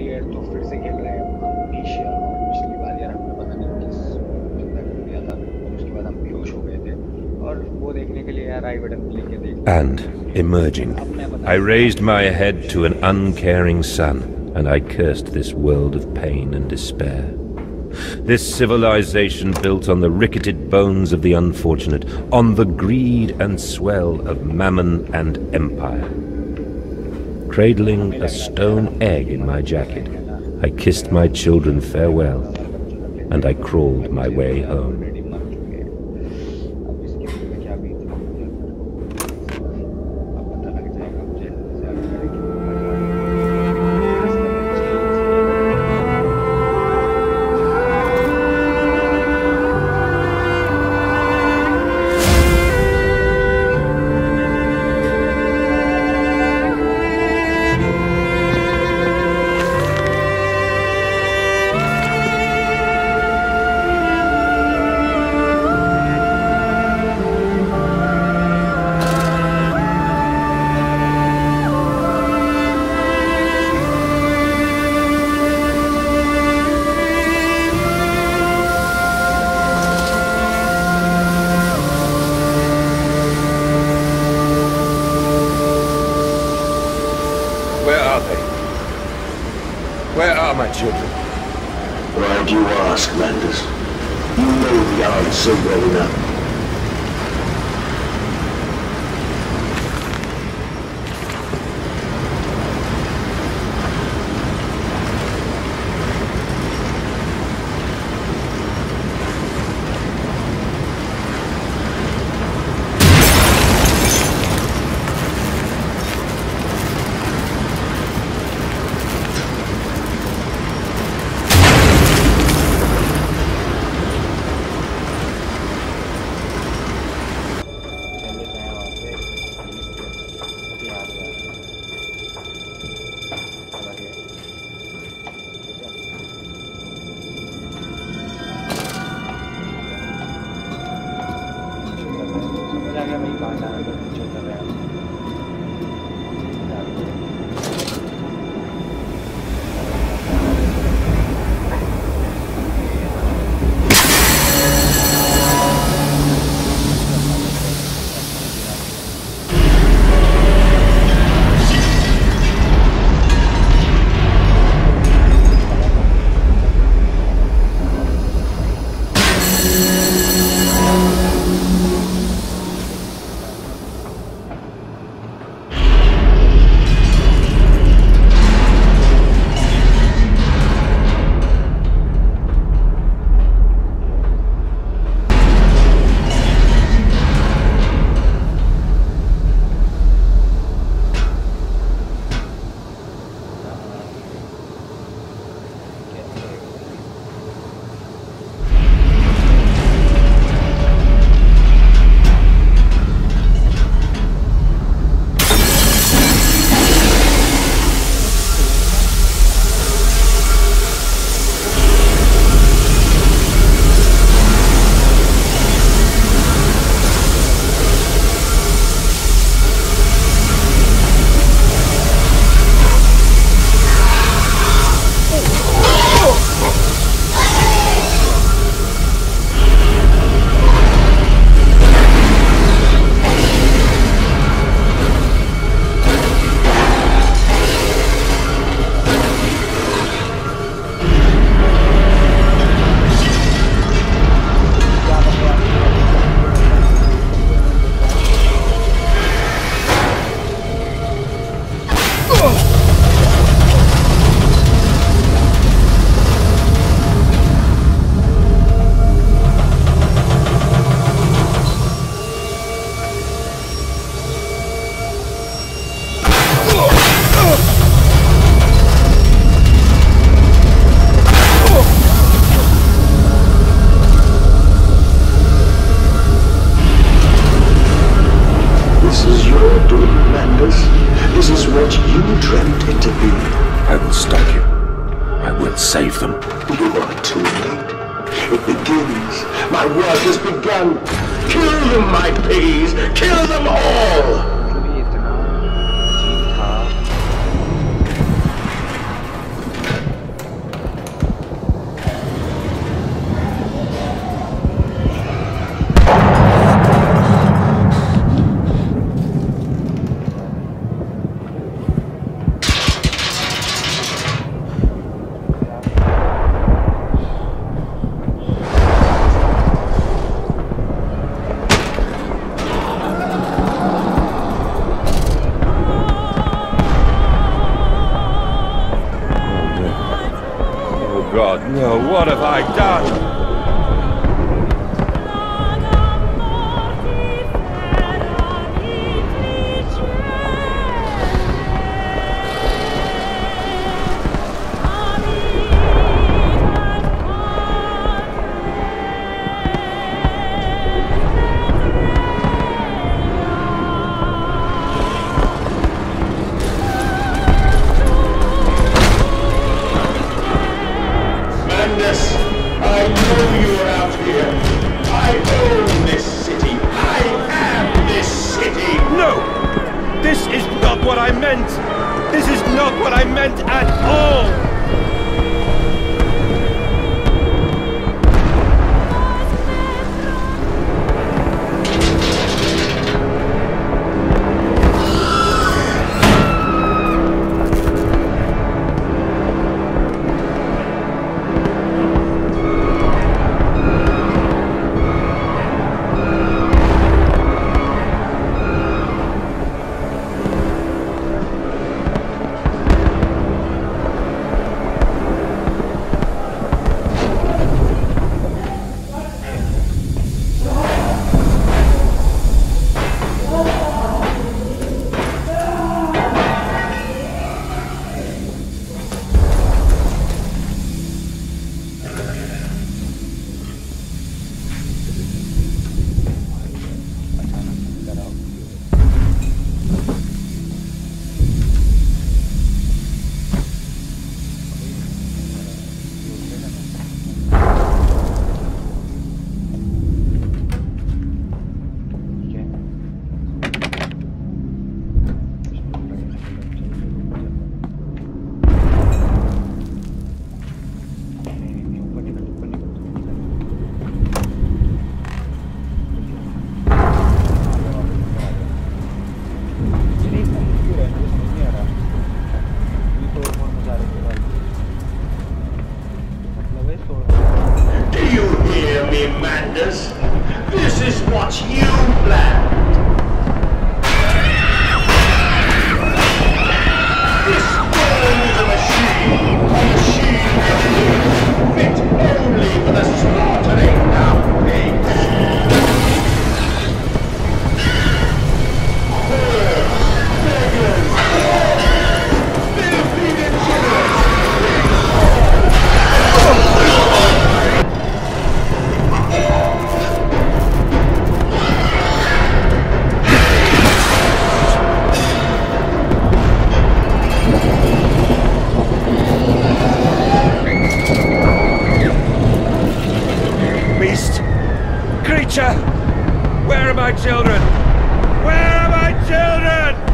लिए तो फिर से खेल रहे हैं amnesia। और पिछली बार यार हमने पता नहीं किस बंदा कर दिया था, उसके बाद हम बेहोश हो गए थे। और वो देखने के लिए यार आई बटन क्लिक के देख। And, emerging, I raised my head to an uncaring sun, and I cursed this world of pain and despair. This civilization built on the ricketed bones of the unfortunate, on the greed and swell of mammon and empire. Cradling a stone egg in my jacket, I kissed my children farewell, and I crawled my way home. Where are my children? Why do you ask, Landers? You know the answer well enough. Save them. You are too late. It begins. My work has begun. Kill them, my piggies. Kill them all. God, no, what have I done? I know you're out here. I own this city. I am this city. No! This is not what I meant! This is not what I meant at all! This is what you planned. This world is a machine fit only for the slaughtering of pigs. Beggars, filthy degenerates. Creature! Where are my children? Where are my children?